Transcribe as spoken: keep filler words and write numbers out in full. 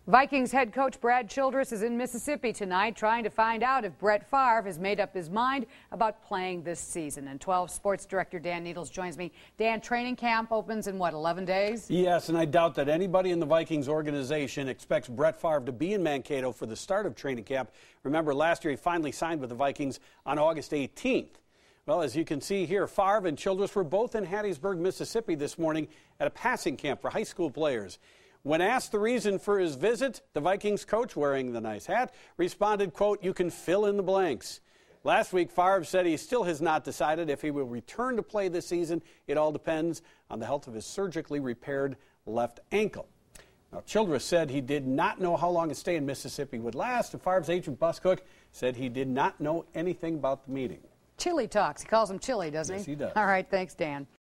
Vikings head coach Brad Childress is in Mississippi tonight trying to find out if Brett Farve has made up his mind about playing this season. And twelve sports director Dan Needles joins me. Dan, training camp opens in what, eleven days? Yes, and I doubt that anybody in the Vikings organization expects Brett Farve to be in Mankato for the start of training camp. Remember, last year he finally signed with the Vikings on August eighteenth. Well, as you can see here, Farve and Childress were both in Hattiesburg, Mississippi this morning at a passing camp for high school players. When asked the reason for his visit, the Vikings coach, wearing the nice hat, responded, quote, "You can fill in the blanks." Last week, Farve said he still has not decided if he will return to play this season. It all depends on the health of his surgically repaired left ankle. Now, Childress said he did not know how long his stay in Mississippi would last, and Farve's agent, Bus Cook, said he did not know anything about the meeting. Chili talks. He calls him Chili, doesn't he? Yes, he does. All right, thanks, Dan.